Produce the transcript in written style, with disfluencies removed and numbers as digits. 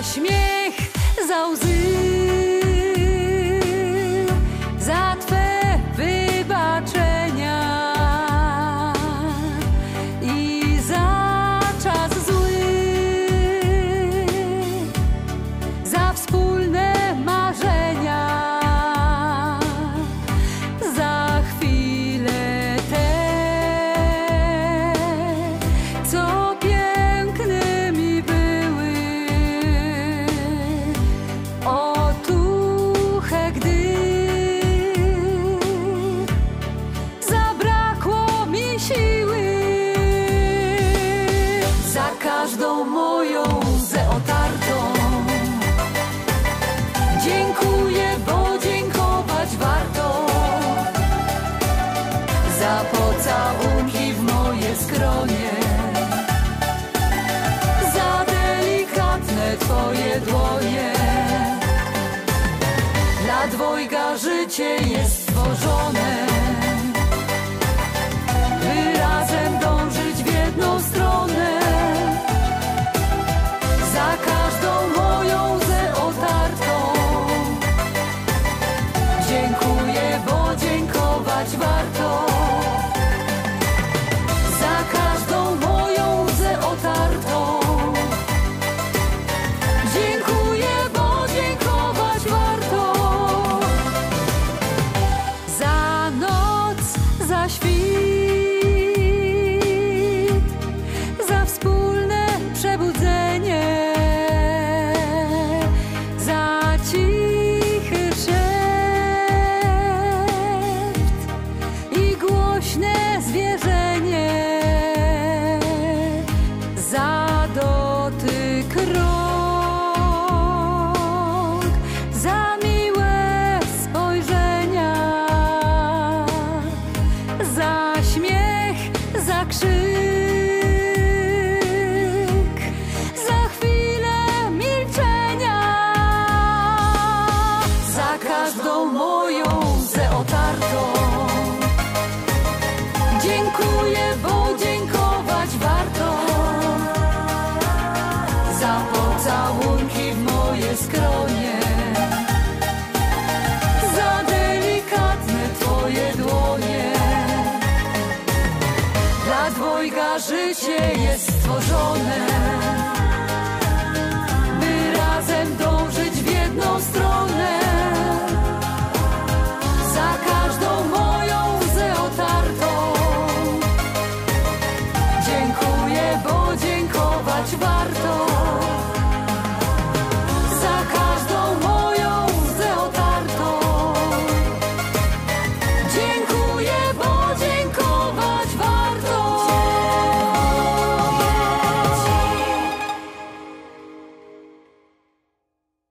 śmiech, za łzy, za Twe wybaczenia i za czas zły, za wspólne marzenia, za chwile te, co pięknymi były. Otuchę, gdy zabrakło mi siły, za każdą moją łzę otartą. Dziękuję, bo dziękować warto, za pocałunki w moje skronie, za delikatne Twoje dłonie. Dla dwojga życie jest stworzone, by razem dążyć w jedną stronę. Za każdą moją łzę otartą dziękuję, bo dziękować warto. Za każdą moją łzę otartą dziękuję, bo dziękować warto. Za noc, za świt, za wspólne przebudzenie, za cichy szept i głośne zwierzenie, za dotyk rąk, za miłe spojrzenia, za śmiech, za krzyk, za chwilę milczenia, za każdą moją łzę otartą. Dziękuję, bo dziękować warto, za pocałunki w moje skronie, za delikatne Twoje dłonie. Dla dwojga życie jest stworzone,